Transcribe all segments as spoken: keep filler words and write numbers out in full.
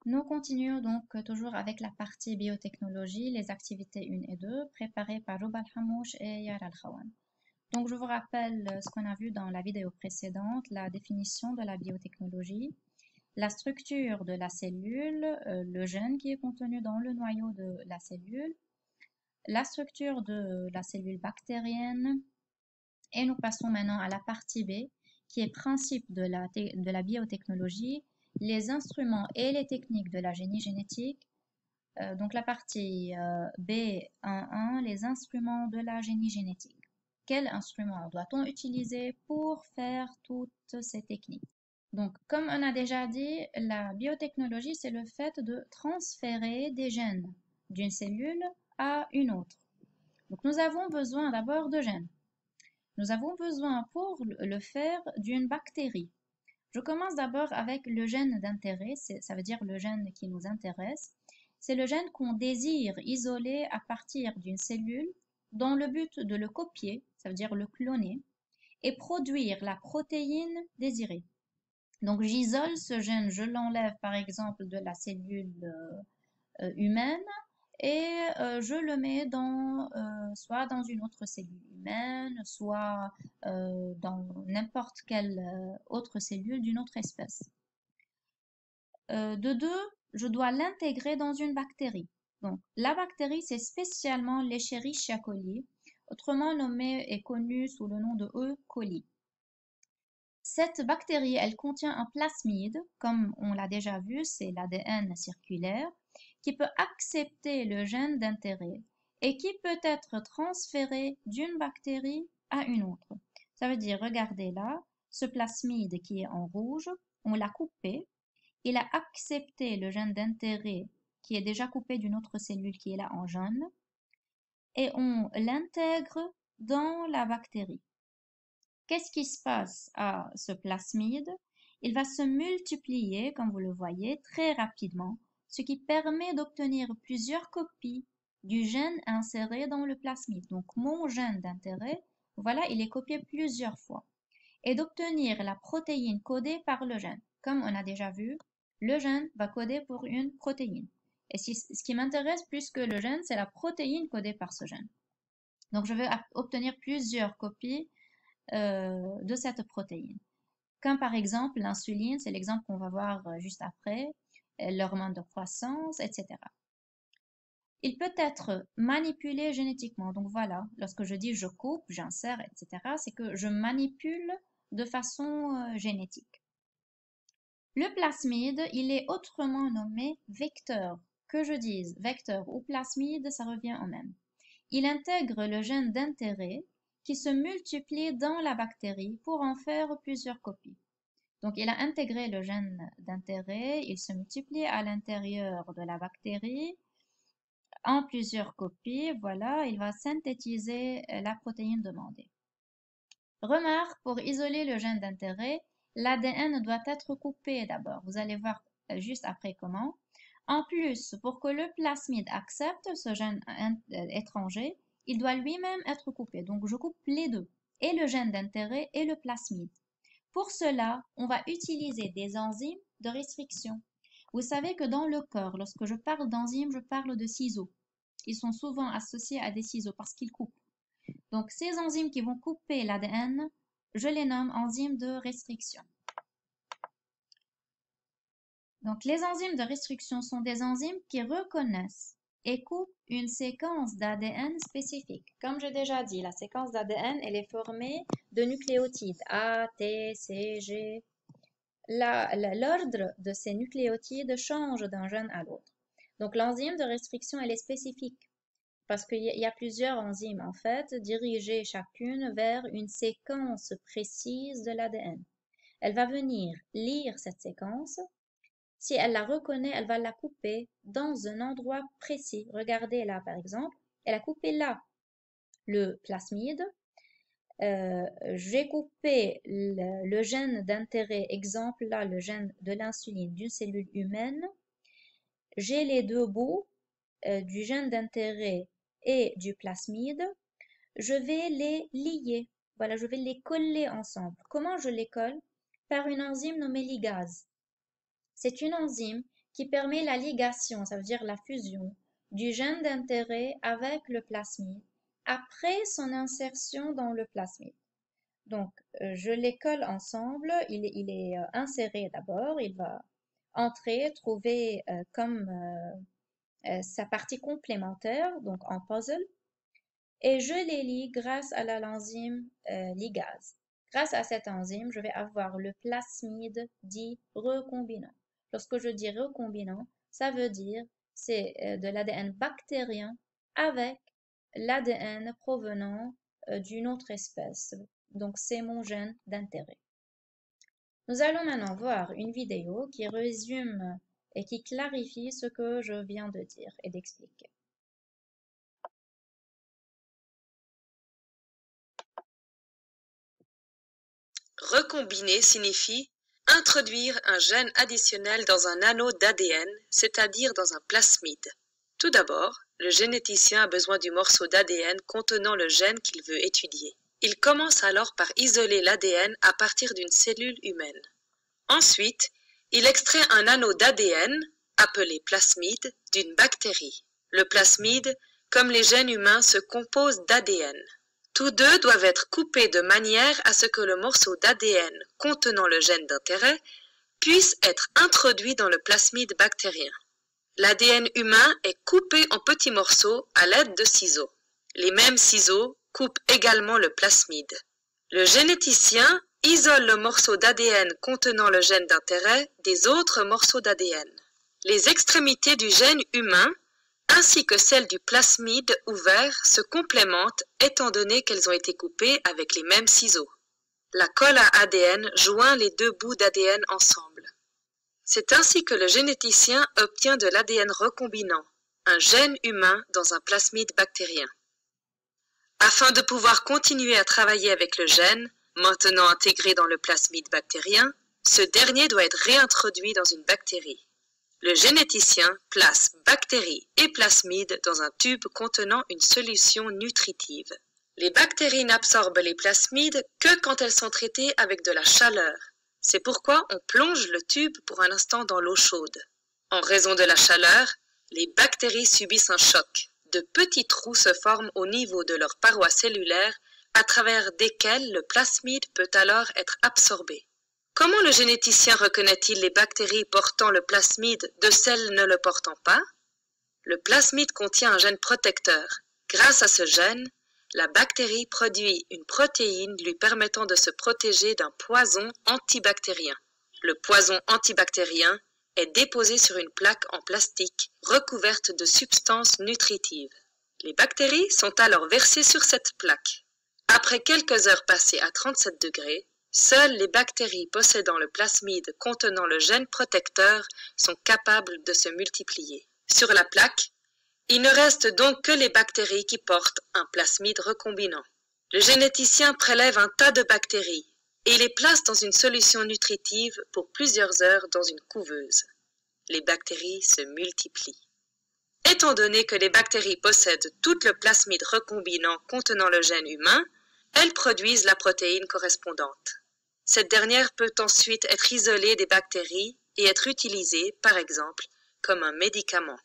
Nous continuons donc toujours avec la partie biotechnologie, les activités un et deux, préparées par Ruba Al-Hamouch et Yara Al-Khawan. Donc je vous rappelle ce qu'on a vu dans la vidéo précédente, la définition de la biotechnologie, la structure de la cellule, euh, le gène qui est contenu dans le noyau de la cellule, la structure de la cellule bactérienne, et nous passons maintenant à la partie B, qui est principe de la, de la biotechnologie, les instruments et les techniques de la génie génétique. Euh, donc la partie euh, B un point un, les instruments de la génie génétique. Quels instruments doit-on utiliser pour faire toutes ces techniques? Donc, comme on a déjà dit, la biotechnologie, c'est le fait de transférer des gènes d'une cellule à une autre. Donc, nous avons besoin d'abord de gènes. Nous avons besoin pour le faire d'une bactérie. Je commence d'abord avec le gène d'intérêt, ça veut dire le gène qui nous intéresse. C'est le gène qu'on désire isoler à partir d'une cellule dans le but de le copier, ça veut dire le cloner, et produire la protéine désirée. Donc j'isole ce gène, je l'enlève par exemple de la cellule euh, humaine et euh, je le mets dans, euh, soit dans une autre cellule humaine, soit euh, dans n'importe quelle euh, autre cellule d'une autre espèce. Euh, de deux, je dois l'intégrer dans une bactérie. Donc, la bactérie, c'est spécialement l'Escherichia coli, autrement nommée et connue sous le nom de E. coli. Cette bactérie, elle contient un plasmide, comme on l'a déjà vu, c'est l'A D N circulaire, qui peut accepter le gène d'intérêt et qui peut être transféré d'une bactérie à une autre. Ça veut dire, regardez là, ce plasmide qui est en rouge, on l'a coupé, il a accepté le gène d'intérêt qui est déjà coupé d'une autre cellule qui est là en jaune et on l'intègre dans la bactérie. Qu'est-ce qui se passe à ce plasmide? Il va se multiplier, comme vous le voyez, très rapidement, ce qui permet d'obtenir plusieurs copies du gène inséré dans le plasmide. Donc mon gène d'intérêt, voilà, il est copié plusieurs fois. Et d'obtenir la protéine codée par le gène. Comme on a déjà vu, le gène va coder pour une protéine. Et si, ce qui m'intéresse plus que le gène, c'est la protéine codée par ce gène. Donc je vais obtenir plusieurs copies Euh, de cette protéine. Comme par exemple l'insuline, c'est l'exemple qu'on va voir juste après, l'hormone de croissance, et cetera. Il peut être manipulé génétiquement. Donc voilà, lorsque je dis je coupe, j'insère, et cetera, c'est que je manipule de façon euh, génétique. Le plasmide, il est autrement nommé vecteur. Que je dise vecteur ou plasmide, ça revient au même. Il intègre le gène d'intérêt qui se multiplie dans la bactérie pour en faire plusieurs copies. Donc, il a intégré le gène d'intérêt, il se multiplie à l'intérieur de la bactérie en plusieurs copies. Voilà, il va synthétiser la protéine demandée. Remarque, pour isoler le gène d'intérêt, l'A D N doit être coupé d'abord. Vous allez voir juste après comment. En plus, pour que le plasmide accepte ce gène étranger, il doit lui-même être coupé. Donc, je coupe les deux, et le gène d'intérêt et le plasmide. Pour cela, on va utiliser des enzymes de restriction. Vous savez que dans le corps, lorsque je parle d'enzymes, je parle de ciseaux. Ils sont souvent associés à des ciseaux parce qu'ils coupent. Donc, ces enzymes qui vont couper l'A D N, je les nomme enzymes de restriction. Donc, les enzymes de restriction sont des enzymes qui reconnaissent et coupent une séquence d'A D N spécifique. Comme j'ai déjà dit, la séquence d'A D N, elle est formée de nucléotides A, T, C, G. L'ordre de ces nucléotides change d'un gène à l'autre. Donc, l'enzyme de restriction, elle est spécifique parce qu'il y a plusieurs enzymes, en fait, dirigées chacune vers une séquence précise de l'A D N. Elle va venir lire cette séquence. Si elle la reconnaît, elle va la couper dans un endroit précis. Regardez là, par exemple, elle a coupé là le plasmide. Euh, j'ai coupé le, le gène d'intérêt, exemple là, le gène de l'insuline d'une cellule humaine. J'ai les deux bouts euh, du gène d'intérêt et du plasmide. Je vais les lier. Voilà, je vais les coller ensemble. Comment je les colle? Par une enzyme nommée ligase. C'est une enzyme qui permet la ligation, ça veut dire la fusion, du gène d'intérêt avec le plasmide après son insertion dans le plasmide. Donc, euh, je les colle ensemble, il, est- il est euh, inséré d'abord, il va entrer, trouver euh, comme euh, euh, sa partie complémentaire, donc en puzzle, et je les lie grâce à la- l'enzyme euh, ligase. Grâce à cette enzyme, je vais avoir le plasmide dit recombinant. Lorsque je dis recombinant, ça veut dire c'est euh, de l'A D N bactérien avec l'A D N provenant euh, d'une autre espèce. Donc c'est mon gène d'intérêt. Nous allons maintenant voir une vidéo qui résume et qui clarifie ce que je viens de dire et d'expliquer. Recombiner signifie introduire un gène additionnel dans un anneau d'A D N, c'est-à-dire dans un plasmide. Tout d'abord, le généticien a besoin du morceau d'A D N contenant le gène qu'il veut étudier. Il commence alors par isoler l'A D N à partir d'une cellule humaine. Ensuite, il extrait un anneau d'A D N, appelé plasmide, d'une bactérie. Le plasmide, comme les gènes humains, se compose d'A D N. Tous deux doivent être coupés de manière à ce que le morceau d'A D N contenant le gène d'intérêt puisse être introduit dans le plasmide bactérien. L'A D N humain est coupé en petits morceaux à l'aide de ciseaux. Les mêmes ciseaux coupent également le plasmide. Le généticien isole le morceau d'A D N contenant le gène d'intérêt des autres morceaux d'A D N. Les extrémités du gène humain ainsi que celles du plasmide ouvert se complémentent étant donné qu'elles ont été coupées avec les mêmes ciseaux. La colle à A D N joint les deux bouts d'A D N ensemble. C'est ainsi que le généticien obtient de l'A D N recombinant, un gène humain dans un plasmide bactérien. Afin de pouvoir continuer à travailler avec le gène, maintenant intégré dans le plasmide bactérien, ce dernier doit être réintroduit dans une bactérie. Le généticien place bactéries et plasmides dans un tube contenant une solution nutritive. Les bactéries n'absorbent les plasmides que quand elles sont traitées avec de la chaleur. C'est pourquoi on plonge le tube pour un instant dans l'eau chaude. En raison de la chaleur, les bactéries subissent un choc. De petits trous se forment au niveau de leurs parois cellulaires à travers desquels le plasmide peut alors être absorbé. Comment le généticien reconnaît-il les bactéries portant le plasmide de celles ne le portant pas? Le plasmide contient un gène protecteur. Grâce à ce gène, la bactérie produit une protéine lui permettant de se protéger d'un poison antibactérien. Le poison antibactérien est déposé sur une plaque en plastique recouverte de substances nutritives. Les bactéries sont alors versées sur cette plaque. Après quelques heures passées à trente-sept degrés, seules les bactéries possédant le plasmide contenant le gène protecteur sont capables de se multiplier. Sur la plaque, il ne reste donc que les bactéries qui portent un plasmide recombinant. Le généticien prélève un tas de bactéries et les place dans une solution nutritive pour plusieurs heures dans une couveuse. Les bactéries se multiplient. Étant donné que les bactéries possèdent tout le plasmide recombinant contenant le gène humain, elles produisent la protéine correspondante. Cette dernière peut ensuite être isolée des bactéries et être utilisée, par exemple, comme un médicament.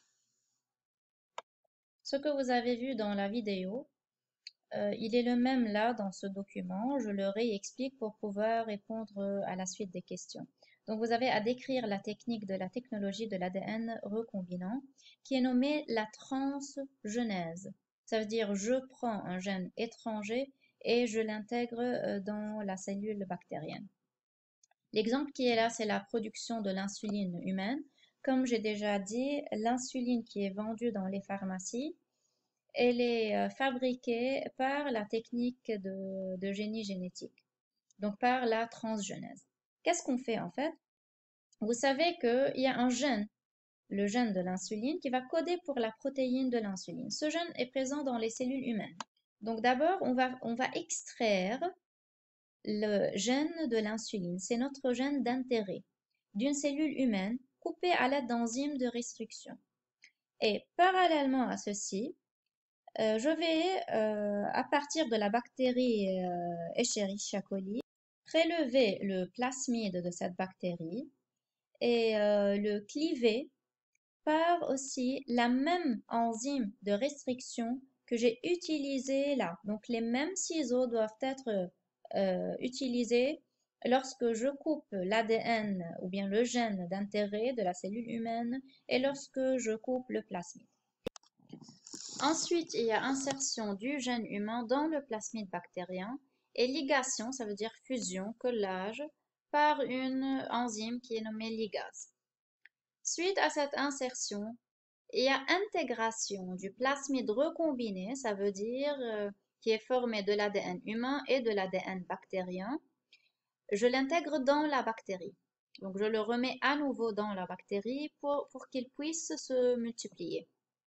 Ce que vous avez vu dans la vidéo, euh, il est le même là dans ce document. Je le réexplique pour pouvoir répondre euh, à la suite des questions. Donc, vous avez à décrire la technique de la technologie de l'A D N recombinant qui est nommée la transgenèse. Ça veut dire je prends un gène étranger et je l'intègre euh, dans la cellule bactérienne. L'exemple qui est là, c'est la production de l'insuline humaine. Comme j'ai déjà dit, l'insuline qui est vendue dans les pharmacies, elle est euh, fabriquée par la technique de, de génie génétique, donc par la transgenèse. Qu'est-ce qu'on fait en fait? Vous savez qu'il y a un gène, le gène de l'insuline, qui va coder pour la protéine de l'insuline. Ce gène est présent dans les cellules humaines. Donc d'abord, on va, on va extraire le gène de l'insuline. C'est notre gène d'intérêt d'une cellule humaine coupée à l'aide d'enzymes de restriction. Et parallèlement à ceci, euh, je vais, euh, à partir de la bactérie euh, Escherichia coli, prélever le plasmide de cette bactérie et euh, le cliver par aussi la même enzyme de restriction que j'ai utilisée là. Donc les mêmes ciseaux doivent être euh, utilisés lorsque je coupe l'A D N ou bien le gène d'intérêt de la cellule humaine et lorsque je coupe le plasmide. Ensuite, il y a insertion du gène humain dans le plasmide bactérien et ligation, ça veut dire fusion, collage, par une enzyme qui est nommée ligase. Suite à cette insertion, il y a intégration du plasmide recombiné, ça veut dire euh, qui est formé de l'A D N humain et de l'A D N bactérien. Je l'intègre dans la bactérie. Donc, je le remets à nouveau dans la bactérie pour, pour qu'il puisse se multiplier.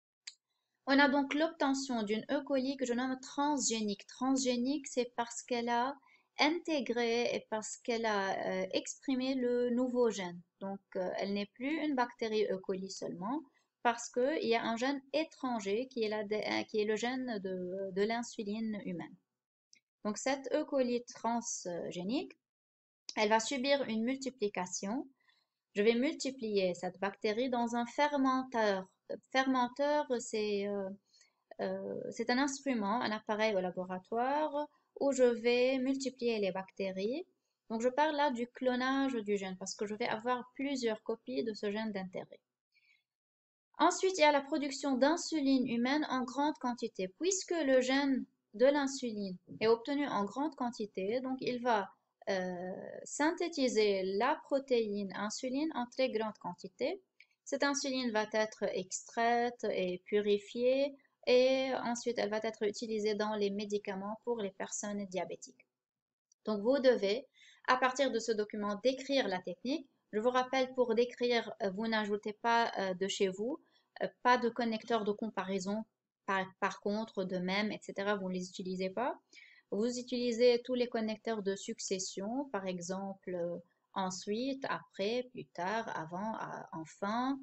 On a donc l'obtention d'une E. coli que je nomme transgénique. Transgénique, c'est parce qu'elle a intégré et parce qu'elle a euh, exprimé le nouveau gène. Donc, euh, elle n'est plus une bactérie E. coli seulement, parce qu'il y a un gène étranger qui est, la, qui est le gène de, de l'insuline humaine. Donc, cette E. coli transgénique, elle va subir une multiplication. Je vais multiplier cette bactérie dans un fermenteur. Fermenteur, c'est euh, euh, c'est un instrument, un appareil au laboratoire où je vais multiplier les bactéries. Donc, je parle là du clonage du gène parce que je vais avoir plusieurs copies de ce gène d'intérêt. Ensuite, il y a la production d'insuline humaine en grande quantité. Puisque le gène de l'insuline est obtenu en grande quantité, donc il va euh, synthétiser la protéine insuline en très grande quantité. Cette insuline va être extraite et purifiée et ensuite elle va être utilisée dans les médicaments pour les personnes diabétiques. Donc vous devez, à partir de ce document, décrire la technique. Je vous rappelle, pour décrire, vous n'ajoutez pas euh, de chez vous, euh, pas de connecteurs de comparaison, par, par contre, de même, et cetera. Vous ne les utilisez pas. Vous utilisez tous les connecteurs de succession, par exemple, euh, ensuite, après, plus tard, avant, à, enfin.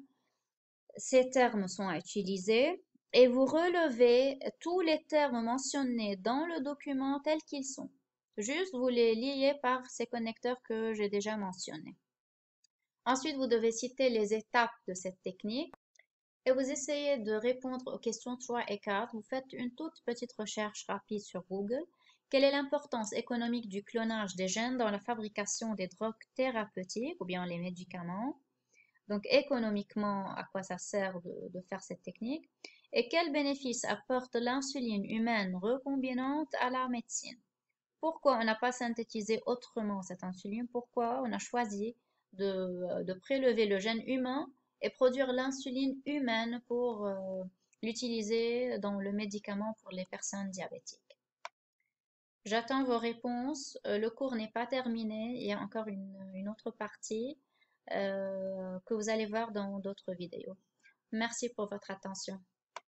Ces termes sont à utiliser et vous relevez tous les termes mentionnés dans le document tels qu'ils sont. Juste, vous les liez par ces connecteurs que j'ai déjà mentionnés. Ensuite, vous devez citer les étapes de cette technique et vous essayez de répondre aux questions trois et quatre. Vous faites une toute petite recherche rapide sur Google. Quelle est l'importance économique du clonage des gènes dans la fabrication des drogues thérapeutiques ou bien les médicaments? Donc, économiquement, à quoi ça sert de, de faire cette technique? Et quels bénéfices apporte l'insuline humaine recombinante à la médecine? Pourquoi on n'a pas synthétisé autrement cette insuline? Pourquoi on a choisi de, de prélever le gène humain et produire l'insuline humaine pour euh, l'utiliser dans le médicament pour les personnes diabétiques? J'attends vos réponses. Euh, le cours n'est pas terminé. Il y a encore une, une autre partie euh, que vous allez voir dans d'autres vidéos. Merci pour votre attention.